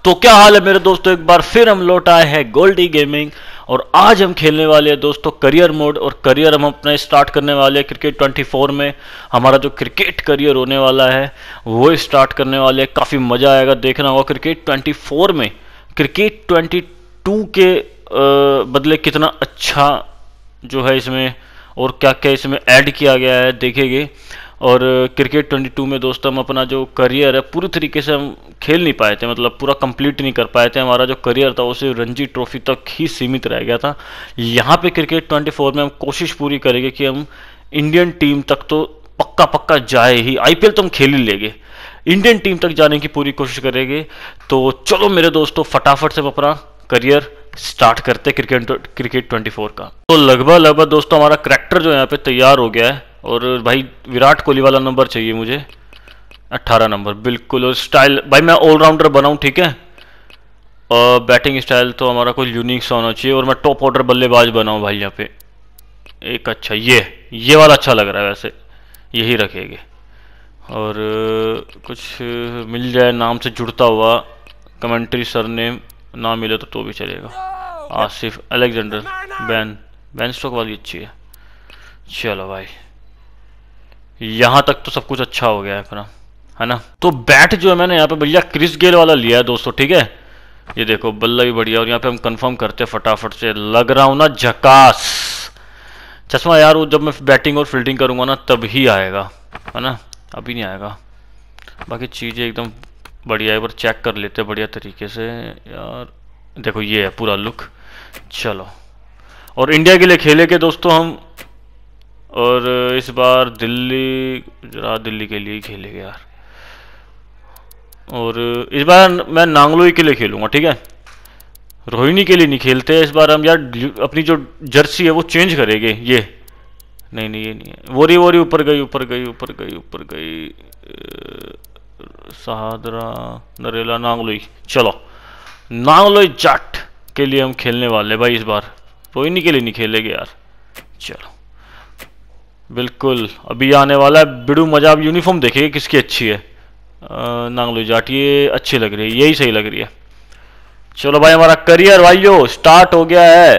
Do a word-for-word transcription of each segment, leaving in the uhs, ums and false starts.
तो क्या हाल है मेरे दोस्तों, एक बार फिर हम लौट आए हैं गोल्डी गेमिंग और आज हम खेलने वाले हैं दोस्तों करियर मोड। और करियर हम अपना स्टार्ट करने वाले हैं क्रिकेट ट्वेंटी फोर में। हमारा जो क्रिकेट करियर होने वाला है वो स्टार्ट करने वाले हैं। काफ़ी मज़ा आएगा, देखना होगा क्रिकेट ट्वेंटी फोर में क्रिकेट ट्वेंटी टू के बदले कितना अच्छा जो है इसमें और क्या क्या इसमें ऐड किया गया है देखेंगे। और क्रिकेट ट्वेंटी टू में दोस्तों हम अपना जो करियर है पूरी तरीके से हम खेल नहीं पाए थे, मतलब पूरा कंप्लीट नहीं कर पाए थे। हमारा जो करियर था वो सिर्फ रणजी ट्रॉफी तक ही सीमित रह गया था। यहाँ पे क्रिकेट ट्वेंटी फोर में हम कोशिश पूरी करेंगे कि हम इंडियन टीम तक तो पक्का पक्का जाए ही। आईपीएल तो हम खेल ही लेंगे, इंडियन टीम तक जाने की पूरी कोशिश करेंगे। तो चलो मेरे दोस्तों फटाफट से अपना करियर स्टार्ट करते क्रिकेट क्रिकेट ट्वेंटी फोर का। तो लगभग लगभग दोस्तों हमारा करैक्टर जो यहाँ पे तैयार हो गया है। और भाई विराट कोहली वाला नंबर चाहिए मुझे, अट्ठारह नंबर बिल्कुल। और स्टाइल भाई मैं ऑलराउंडर बनाऊं, ठीक है। और बैटिंग स्टाइल तो हमारा कोई यूनिक सा होना चाहिए। और मैं टॉप ऑर्डर बल्लेबाज बनाऊं भाई यहाँ पे एक अच्छा, ये ये वाला अच्छा लग रहा है, वैसे यही रखेंगे। और कुछ मिल जाए नाम से जुड़ता हुआ, कमेंट्री सरनेम ना मिले तो तो भी चलेगा। Asif, Alexander, Ben Ben Stokes वाली अच्छी है। चलो भाई यहाँ तक तो सब कुछ अच्छा हो गया है अपना, है ना। तो बैट जो है मैंने यहाँ पे भैया क्रिस गेल वाला लिया है दोस्तों, ठीक है। ये देखो बल्ला भी बढ़िया। और यहाँ पे हम कंफर्म करते हैं फटाफट से, लग रहा हूँ ना झकास। चश्मा यार वो जब मैं बैटिंग और फील्डिंग करूँगा ना तब ही आएगा, है ना, अभी नहीं आएगा। बाकी चीज़ें एकदम बढ़िया है, पर चेक कर लेते हैं बढ़िया तरीके से यार। देखो ये है पूरा लुक। चलो और इंडिया के लिए खेले के दोस्तों हम, और इस बार दिल्ली गुजरात दिल्ली के लिए ही खेलेंगे यार। और इस बार मैं नांगलोई के लिए खेलूंगा, ठीक है। रोहिणी के लिए नहीं खेलते इस बार हम यार। अपनी जो जर्सी है वो चेंज करेंगे। ये नहीं नहीं ये नहीं है। वोरी वोरी ऊपर गई ऊपर गई ऊपर गई ऊपर गई सहादरा नरेला नांगलोई। चलो नांगलोई जाट के लिए हम खेलने वाले भाई इस बार। रोहिणी के लिए नहीं खेलेंगे यार। चलो बिल्कुल अभी आने वाला है बिड़ू मजा। अब यूनिफॉर्म देखिए किसकी अच्छी है। नांगलोई जाट ये अच्छी लग रही है, यही सही लग रही है। चलो भाई हमारा करियर भाइयों स्टार्ट हो गया है।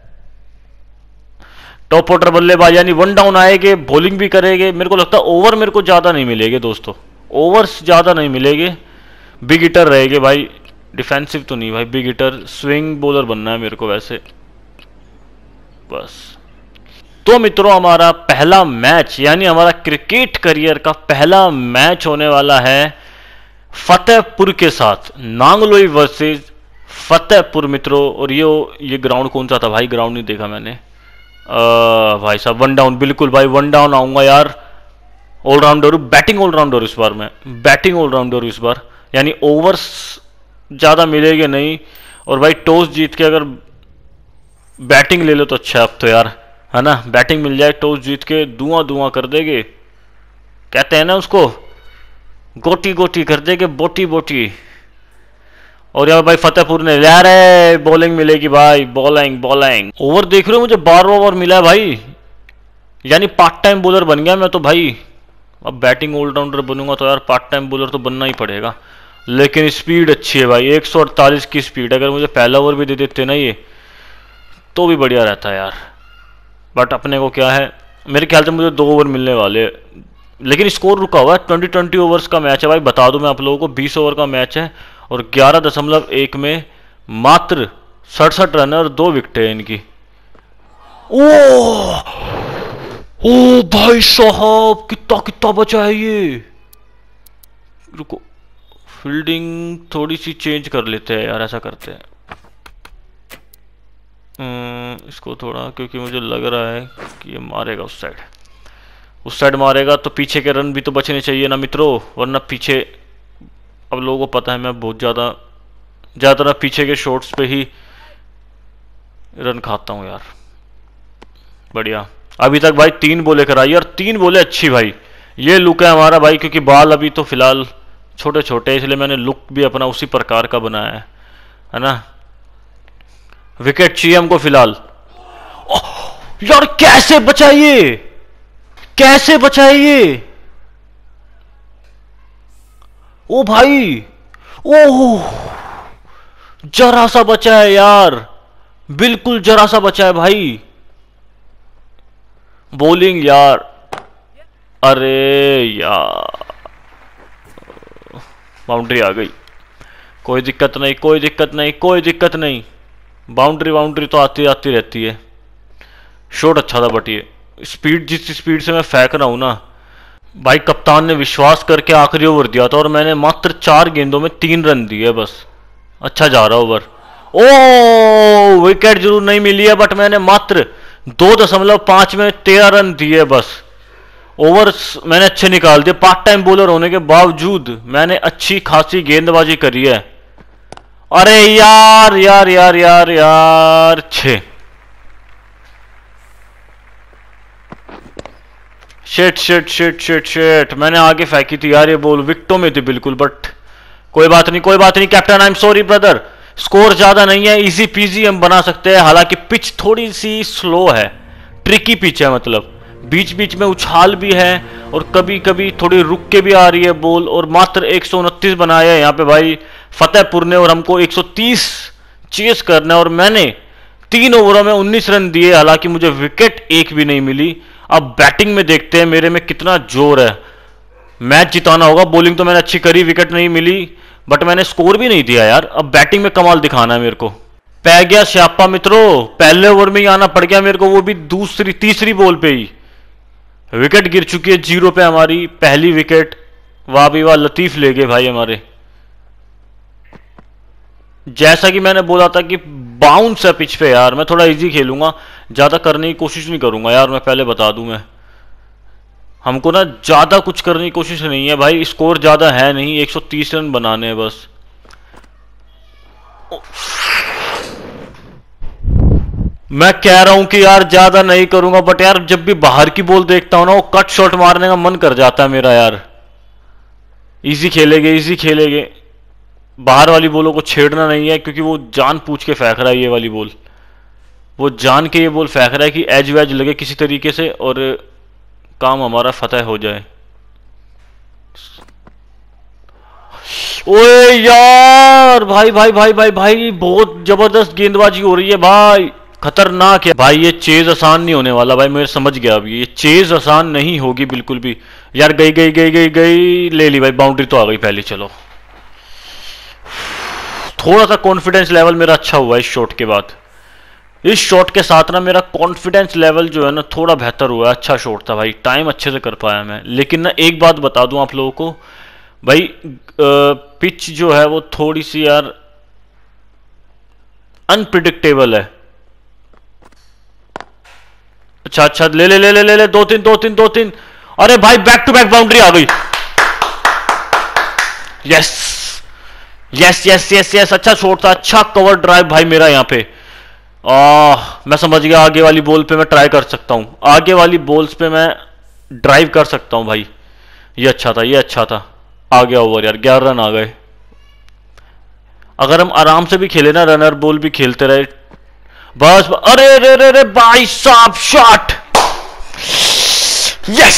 टॉप ऑर्डर बल्लेबाज यानी वन डाउन आएंगे, बॉलिंग भी करेंगे। मेरे को लगता है ओवर मेरे को ज्यादा नहीं मिलेंगे दोस्तों, ओवर्स ज्यादा नहीं मिलेंगे। बिग हिटर रहेंगे भाई, डिफेंसिव तो नहीं भाई, बिग हिटर। स्विंग बॉलर बनना है मेरे को वैसे बस। तो मित्रों हमारा पहला मैच यानी हमारा क्रिकेट करियर का पहला मैच होने वाला है फतेहपुर के साथ। नांगलोई वर्सेस फतेहपुर मित्रों। और ये ये ग्राउंड कौन सा था भाई, ग्राउंड नहीं देखा मैंने। आ, भाई साहब वन डाउन, बिल्कुल भाई वन डाउन आऊंगा यार। ऑलराउंडर, बैटिंग ऑलराउंडर इस बार मैं, बैटिंग ऑलराउंडर इस बार। यानी ओवर्स ज्यादा मिलेंगे नहीं। और भाई टॉस जीत के अगर बैटिंग ले लो तो अच्छा अब तो यार, है ना। बैटिंग मिल जाए टॉस जीत के धुआं धुआं कर देंगे, कहते हैं ना उसको, गोटी गोटी कर देंगे, बोटी बोटी। और यार भाई फतेहपुर ने ले रहे बॉलिंग मिलेगी भाई, बॉलिंग बॉलिंग। ओवर देख रहे हो मुझे बारह ओवर मिला है भाई, यानी पार्ट टाइम बॉलर बन गया मैं तो भाई। अब बैटिंग ऑलराउंडर बनूंगा तो यार पार्ट टाइम बॉलर तो बनना ही पड़ेगा। लेकिन स्पीड अच्छी है भाई, एक सौ अड़तालीस की स्पीड। अगर मुझे पहला ओवर भी दे देते ना ये तो भी बढ़िया रहता है यार। बट अपने को क्या है, मेरे ख्याल से मुझे दो ओवर मिलने वाले। लेकिन स्कोर रुका हुआ है, ट्वेंटी ट्वेंटी ओवर्स का मैच है भाई। बता दूं मैं आप लोगों को, बीस ओवर का मैच है और ग्यारह दशमलव एक में मात्र सड़सठ रन और दो विकेट है इनकी। ओ ओ भाई साहब कितना कितना बचा है ये। रुको फील्डिंग थोड़ी सी चेंज कर लेते हैं यार, ऐसा करते हैं इसको थोड़ा, क्योंकि मुझे लग रहा है कि ये मारेगा उस साइड, उस साइड मारेगा तो पीछे के रन भी तो बचने चाहिए ना मित्रों, वरना पीछे। अब लोगों को पता है मैं बहुत ज़्यादा ज़्यादातर पीछे के शॉट्स पे ही रन खाता हूँ यार। बढ़िया अभी तक भाई तीन बोले कराई और तीन बोले अच्छी भाई। ये लुक है हमारा भाई, क्योंकि बाल अभी तो फिलहाल छोटे छोटे, इसलिए मैंने लुक भी अपना उसी प्रकार का बनाया है, है ना। विकेट चाहिए हमको फिलहाल। यार कैसे बचाइए, कैसे बचाइए। ओ भाई ओह जरा सा बचा है यार, बिल्कुल जरा सा बचा है भाई। बॉलिंग यार, अरे यार बाउंड्री आ गई। कोई दिक्कत नहीं, कोई दिक्कत नहीं, कोई दिक्कत नहीं। बाउंड्री बाउंड्री तो आती आती रहती है। शॉट अच्छा था बट ये स्पीड, जिस स्पीड से मैं फेंक रहा हूं ना भाई, कप्तान ने विश्वास करके आखिरी ओवर दिया था और मैंने मात्र चार गेंदों में तीन रन दिए बस। अच्छा जा रहा ओवर। ओ विकेट जरूर नहीं मिली है बट मैंने मात्र दो दशमलव पांच में तेरह रन दिए बस। ओवर मैंने अच्छे निकाल दिए। पार्ट टाइम बॉलर होने के बावजूद मैंने अच्छी खासी गेंदबाजी करी है। अरे यार यार यार यार यार छह। शेट शेट शेट शेट शेट मैंने आगे फेंकी थी यार, ये बॉल विकेटों में थी बिल्कुल। बट कोई बात नहीं, कोई बात नहीं captain, I am sorry brother. Score ज्यादा नहीं है, इजी पीजी हम बना सकते हैं। हालांकि पिच थोड़ी सी स्लो है, ट्रिकी पिच है, मतलब बीच बीच में उछाल भी है और कभी कभी थोड़ी रुक के भी आ रही है बॉल। और मात्र एक सौ उनतीस बनाया है यहाँ पे भाई फतेहपुर ने, और हमको एक सौ तीस चेस करना है। और मैंने तीन ओवरों में उन्नीस रन दिए, हालांकि मुझे विकेट एक भी नहीं मिली। अब बैटिंग में देखते हैं मेरे में कितना जोर है। मैच जिताना होगा। बॉलिंग तो मैंने अच्छी करी, विकेट नहीं मिली बट मैंने स्कोर भी नहीं दिया यार। अब बैटिंग में कमाल दिखाना है मेरे को। पै गया स्यापा मित्रों, पहले ओवर में ही आना पड़ गया मेरे को, वो भी दूसरी तीसरी बॉल पे ही विकेट गिर चुकी है। जीरो पे हमारी पहली विकेट। वाह भी वाह, लतीफ ले गए भाई हमारे। जैसा कि मैंने बोला था कि बाउंस है पिच पे यार, मैं थोड़ा इजी खेलूंगा, ज्यादा करने की कोशिश नहीं करूंगा यार। मैं पहले बता दूं, मैं हमको ना ज्यादा कुछ करने की कोशिश नहीं है भाई। स्कोर ज्यादा है नहीं, एक सौ तीस रन बनाने हैं बस। मैं कह रहा हूं कि यार ज्यादा नहीं करूंगा बट यार जब भी बाहर की बॉल देखता हूं ना, वो कट शॉट मारने का मन कर जाता है मेरा यार। इजी खेलेंगे, इजी खेलेंगे। बाहर वाली बॉलों को छेड़ना नहीं है क्योंकि वो जान पूछ के फेंक रहा है ये वाली बॉल। वो जान के ये बॉल फेंक रहा है कि एज वेज लगे किसी तरीके से और काम हमारा फतेह हो जाए। ओए यार भाई भाई भाई भाई भाई बहुत जबरदस्त गेंदबाजी हो रही है भाई, खतरनाक है भाई। ये चेज आसान नहीं होने वाला भाई, मैं समझ गया अभी। ये चेज आसान नहीं होगी बिल्कुल भी यार। गई गई गई गई गई, ले ली भाई, बाउंड्री तो आ गई पहले। चलो थोड़ा सा कॉन्फिडेंस लेवल मेरा अच्छा हुआ इस शॉट के बाद। इस शॉट के साथ ना मेरा कॉन्फिडेंस लेवल जो है ना थोड़ा बेहतर हुआ है। अच्छा शॉट था भाई, टाइम अच्छे से कर पाया मैं। लेकिन ना एक बात बता दूं आप लोगों को भाई, पिच जो है वो थोड़ी सी यार अनप्रिडिक्टेबल है। अच्छा अच्छा, ले ले ले ले ले ले, दो तीन दो तीन दो तीन। अरे भाई बैक टू बैक बाउंड्री आ गई। Yes yes yes yes yes, अच्छा शॉट था, अच्छा कवर ड्राइव भाई मेरा यहाँ पे। आ, मैं समझ गया, आगे वाली बॉल पे मैं ट्राई कर सकता हूं। आगे वाली बॉल्स पे मैं ड्राइव कर सकता हूं भाई। ये अच्छा था, ये अच्छा था। आ गया ओवर यार, ग्यारह रन आ गए। अगर हम आराम से भी खेले ना, रनर बॉल भी खेलते रहे बस। अरे रे रे रे भाई साहब, शॉट। यस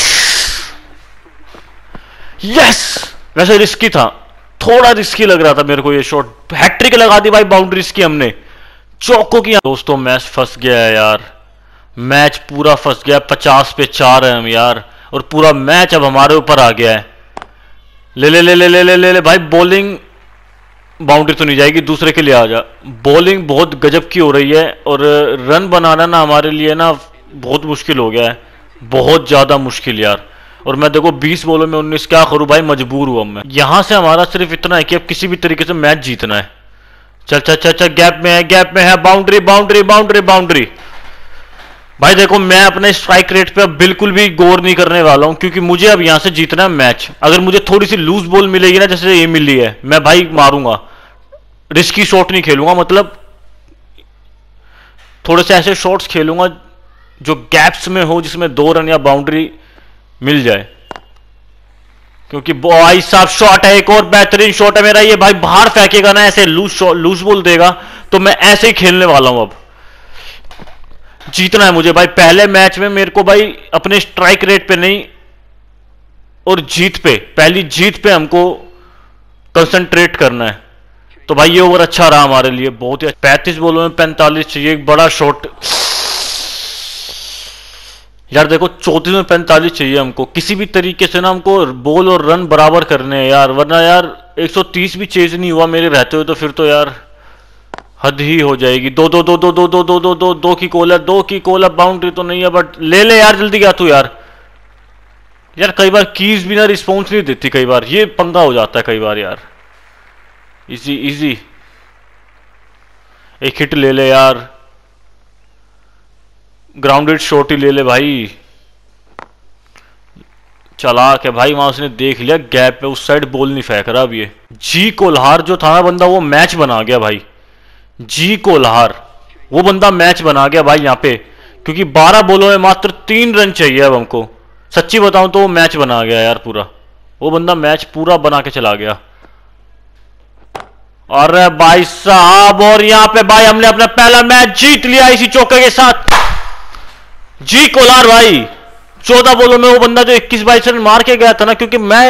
यस, वैसे रिस्की था, थोड़ा रिस्की लग रहा था मेरे को ये शॉट। हैट्रिक लगा दी भाई बाउंड्रीज की हमने, चौकों की। दोस्तों मैच फंस गया है यार, मैच पूरा फंस गया। पचास पे चार है हम यार, और पूरा मैच अब हमारे ऊपर आ गया है। ले ले ले ले ले ले ले, ले भाई बॉलिंग। बाउंड्री तो नहीं जाएगी, दूसरे के लिए आ जा। बॉलिंग बहुत गजब की हो रही है और रन बनाना ना हमारे लिए ना बहुत मुश्किल हो गया है, बहुत ज्यादा मुश्किल यार। और मैं देखो बीस बॉलों में उन्नीस, क्या करूं भाई, मजबूर हुआ मैं। यहां से हमारा सिर्फ इतना है कि अब किसी भी तरीके से मैच जीतना है। चल चल चल चल, गैप में है, गैप में है, बाउंड्री बाउंड्री बाउंड्री बाउंड्री। भाई देखो मैं अपने स्ट्राइक रेट पे अब बिल्कुल भी गौर नहीं करने वाला हूं क्योंकि मुझे अब यहां से जीतना है मैच। अगर मुझे थोड़ी सी लूज बॉल मिलेगी ना, जैसे ये मिली है, मैं भाई मारूंगा। रिस्की शॉट नहीं खेलूंगा, मतलब थोड़े से ऐसे शॉट्स खेलूंगा जो गैप्स में हो, जिसमें दो रन या बाउंड्री मिल जाए। क्योंकि भाई साहब शॉट है, एक और बेहतरीन शॉट है मेरा। ये भाई बाहर फेंकेगा ना, ऐसे लूज लूज बॉल देगा तो मैं ऐसे ही खेलने वाला हूं। अब जीतना है मुझे भाई। पहले मैच में मेरे को भाई अपने स्ट्राइक रेट पे नहीं और जीत पे, पहली जीत पे हमको कंसंट्रेट करना है। तो भाई ये ओवर अच्छा रहा हमारे लिए, बहुत ही। पैंतीस बॉलों में पैंतालीस चाहिए, एक बड़ा शॉट यार। देखो चौंतीस में पैंतालीस चाहिए हमको, किसी भी तरीके से ना हमको बॉल और रन बराबर करने हैं यार, वरना यार एक सौ तीस भी चेज नहीं हुआ मेरे रहते हुए तो फिर तो यार हद ही हो जाएगी। दो दो दो दो दो दो दो दो दो दो की कॉल है, दो की कॉल है, बाउंड्री तो नहीं है बट ले ले यार, जल्दी क्या तू यार। यार कई बार कीज भी ना रिस्पॉन्स नहीं देती, कई बार ये पंगा हो जाता है कई बार यार। इजी इजी, एक हिट ले ले यार, ग्राउंडेड शॉट ही ले ले भाई। चला के भाई, वहां उसने देख लिया गैप पे, उस साइड बॉल नहीं फेंक रहा। अब ये जी कोल्हार जो था ना बंदा, वो मैच बना गया भाई। जी कोल्हार वो बंदा मैच बना गया भाई यहाँ पे, क्योंकि बारह बॉलों में मात्र तीन रन चाहिए अब हमको। सच्ची बताऊं तो वो मैच बना गया यार पूरा, वो बंदा मैच पूरा बना के चला गया। अरे भाई साहब, और यहाँ पे भाई हमने अपना पहला मैच जीत लिया इसी चौके के साथ। जी कोलार भाई, चौदह बॉलों में वो बंदा जो इक्कीस बाईस रन मार के गया था ना, क्योंकि मैं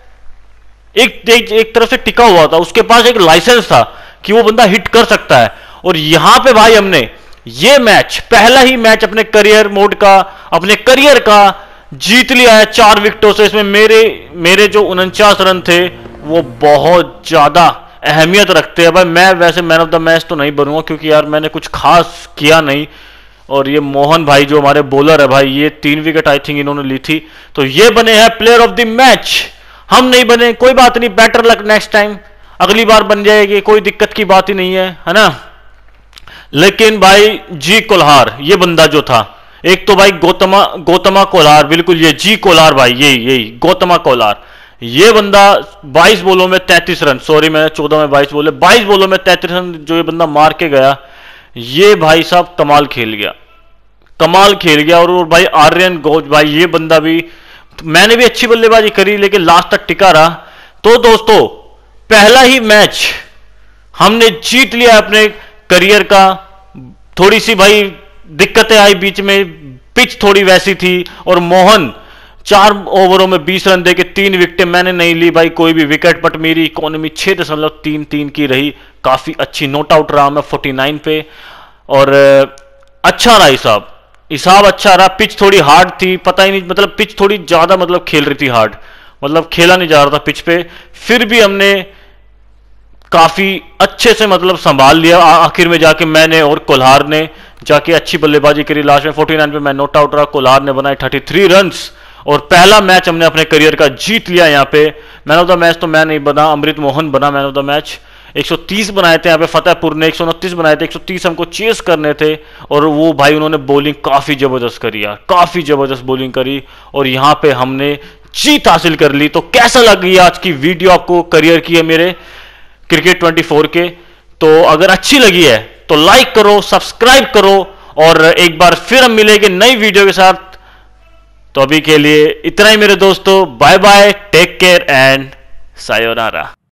एक, एक एक तरफ से टिका हुआ था, उसके पास एक लाइसेंस था कि वो बंदा हिट कर सकता है। और यहां पे भाई हमने ये मैच, पहला ही मैच अपने करियर मोड का, अपने करियर का जीत लिया है चार विकेटों से। इसमें मेरे मेरे जो उनचास रन थे वो बहुत ज्यादा अहमियत रखते हैं भाई। मैं वैसे मैन ऑफ द मैच तो नहीं बनूंगा क्योंकि यार मैंने कुछ खास किया नहीं। और ये मोहन भाई जो हमारे बॉलर है भाई, ये तीन विकेट आई थिंक इन्होंने ली थी, तो ये बने हैं प्लेयर ऑफ द मैच। हम नहीं बने, कोई बात नहीं, बेटर लक नेक्स्ट टाइम, अगली बार बन जाएगी, कोई दिक्कत की बात ही नहीं है, है ना। लेकिन भाई जी कोल्हार ये बंदा जो था, एक तो भाई गौतमा गौतमा कोल्हार, बिल्कुल ये जी कोल्हार भाई, यही यही गौतमा कोल्हार, ये बंदा बाईस बॉलों में तैंतीस रन, सॉरी मैंने चौदह में बाईस बोले, बाईस बॉलों में तैंतीस रन जो ये बंदा मार के गया, ये भाई साहब कमाल खेल गया, कमाल खेल गया। और भाई आर्यन घोष भाई, ये बंदा भी, मैंने भी अच्छी बल्लेबाजी करी लेकिन लास्ट तक टिका रहा। तो दोस्तों पहला ही मैच हमने जीत लिया अपने करियर का। थोड़ी सी भाई दिक्कतें आई बीच में, पिच थोड़ी वैसी थी, और मोहन चार ओवरों में बीस रन देके तीन विकेटें, मैंने नहीं ली भाई कोई भी विकेट, बट मेरी इकोनॉमी छह दशमलव तीन तीन की रही, काफी अच्छी, नोट आउट रहा मैं उनचास पे। और अच्छा रहा हिसाब, हिसाब अच्छा रहा। पिच थोड़ी हार्ड थी, पता ही नहीं, मतलब पिच थोड़ी ज्यादा मतलब खेल रही थी हार्ड, मतलब खेला नहीं जा रहा था पिच पे, फिर भी हमने काफी अच्छे से मतलब संभाल लिया। आखिर में जाके मैंने और कोल्हार ने जाके अच्छी बल्लेबाजी करी, लास्ट में उनचास पे मैं नोट आउट रहा, कोल्हार ने बनाए तैंतीस रन्स, और पहला मैच हमने अपने करियर का जीत लिया। यहाँ पे मैन ऑफ द मैच तो मैं नहीं बना, अमृत मोहन बना मैन ऑफ द मैच। एक सौ तीस बनाए थे यहाँ पे फतेहपुर ने, एक सौ उनतीस बनाए थे, एक सौ तीस हमको चेस करने थे, और वो भाई उन्होंने बॉलिंग काफी जबरदस्त करी यार, काफी जबरदस्त बॉलिंग करी, और यहाँ पे हमने जीत हासिल कर ली। तो कैसा लगी आज की वीडियो आपको, करियर की है मेरे क्रिकेट चौबीस के, तो अगर अच्छी लगी है तो लाइक करो, सब्सक्राइब करो, और एक बार फिर हम मिलेंगे नई वीडियो के साथ। तो अभी के लिए इतना ही मेरे दोस्तों, bye bye, take care and sayonara.